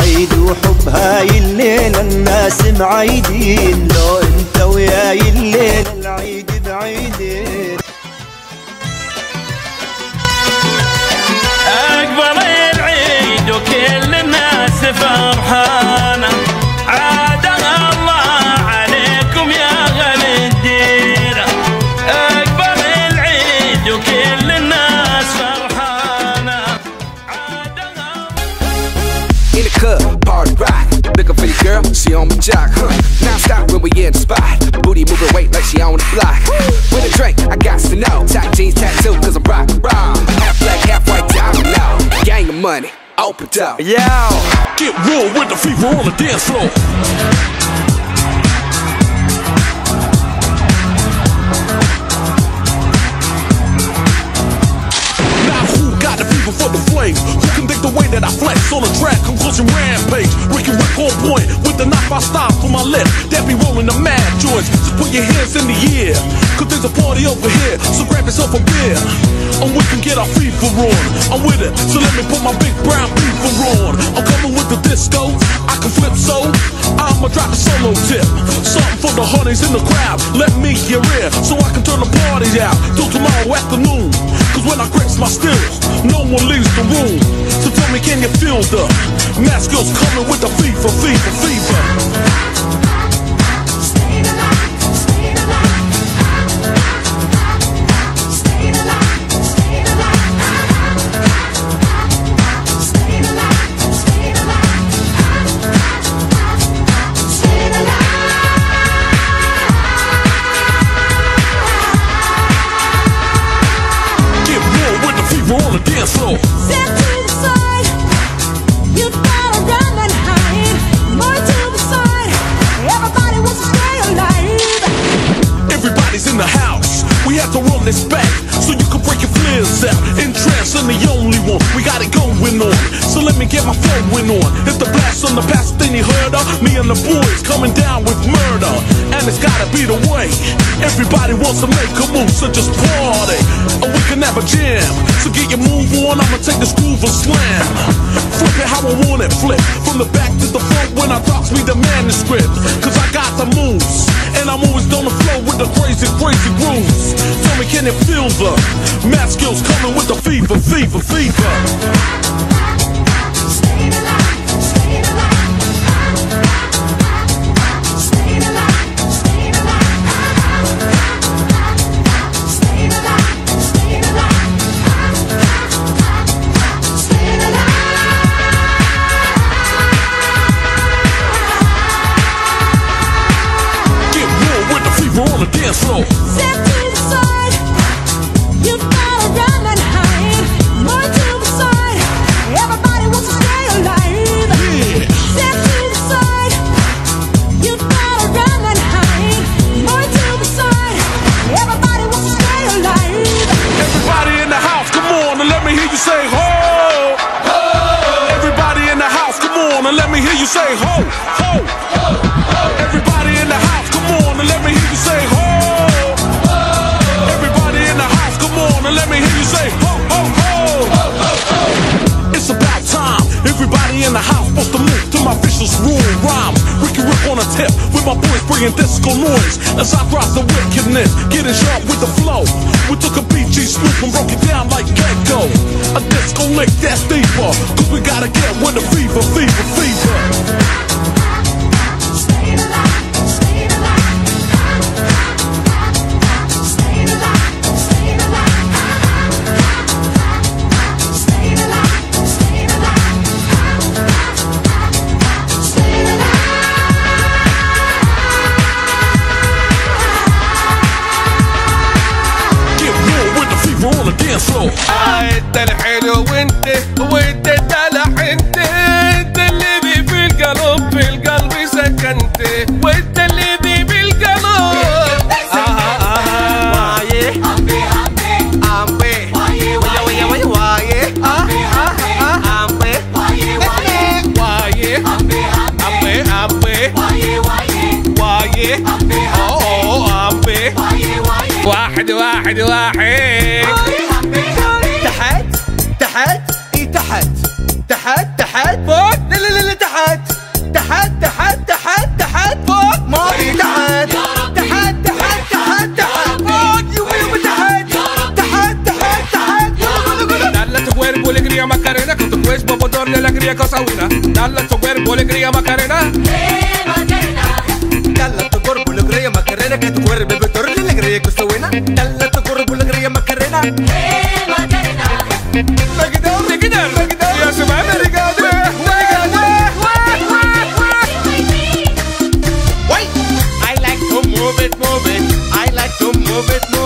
عيد وحب هاي الليلة الناس معيدين، لو انت وياي الليلة العيد بعيدين. أقبل العيد وكل الناس فرحانة، عاد الله عليكم يا غالي الديرة. أقبل العيد وكل الناس فرحانة، عاد الله. In the club, party rock, looking for your girl, she on my jock, Now stop when we in the spot, booty moving weight like she on the block. With a drink, I got to know, tight jeans tattoo, cause I'm rock raw. Half black, half white, diamond now, gang of money, open up. Yo, get real with the fever on the dance floor. Now who got the fever for the flames? Who can think the way that I flex on the track? Conclusion rampage, Ricky Rick on point with the knife I stop for my lip. That be rolling the mad joints. Just put your hands in the air, cause there's a party over here. So grab yourself a beer, and we can get our fever on. I'm with it, so let me put my big brown fever on. I'm coming with the disco, I can flip so I'ma drop a solo tip. Something for the honeys in the crowd. Let me your ear, so I can turn the party out till tomorrow afternoon. Cause when I grips my stills, no one leaves the room. So tell me, can you feel the mask girls coming with the fever, fever, fever? On the dance floor. Step to the side, you gotta run and hide. More to the side, everybody wants to stay alive. Everybody's in the house, we have to run this back so you can break your flares out. In trance, I'm the only one, we got it going on. So let me get my flowing on. Hit the blast on the past, then you heard of me and the boys coming down with murder. And it's gotta be the way. Everybody wants to make a move, so just party, and we can have a jam. So get your move on, I'ma take this groove and slam. Flip it how I want it, flip from the back to the front when I drops me the manuscript. Cause I got the moves, and I'm always on the flow with the crazy, crazy grooves. Tell me, can you feel the math skills coming with the fever, fever, fever? On the dance floor. Step to the side, you gotta run and hide. More to the side, everybody wants to stay alive. Yeah. Step to the side, you gotta run and hide. More to the side, everybody wants to stay alive. Everybody in the house, come on and let me hear you say ho, ho. Everybody in the house, come on and let me hear you say ho, ho, ho. Everybody in the house, come on and let me hear you say ho, ho. Everybody in the house, come on and let me hear you say ho, ho, ho, ho, ho, ho. It's about time, everybody in the house supposed to move to my vicious rule rhymes. Ricky Rick on a tip with my boys bringing disco noise as I drop the wickedness, getting sharp with the flow. We took a BG Snoop and broke it down like Gecko. A disco lick that's deeper, cause we gotta get with the fever, fever, fever. On the dance floor. انت الحلو وانت الدلع انت اللي بي في القلب سكنت وانت اللي بي بالقلب. وايه امبي امبي وايه وايه وايه وايه امبي وايه وايه امبي امبي وايه وايه امبي واحد واحد واحد. تحت تحت اي تحت تحت تحت فوق لا لا لا تحت alegría Macarena, con tu cuerpo motor de alegría cosa buena. Dale a tu cuerpo alegría Macarena. Dale a tu cuerpo alegría Macarena, que tu cuerpo motor de alegría cosa buena. Dale a tu cuerpo alegría Macarena. Ya se va I like to move it, move it. I like to move it, move it.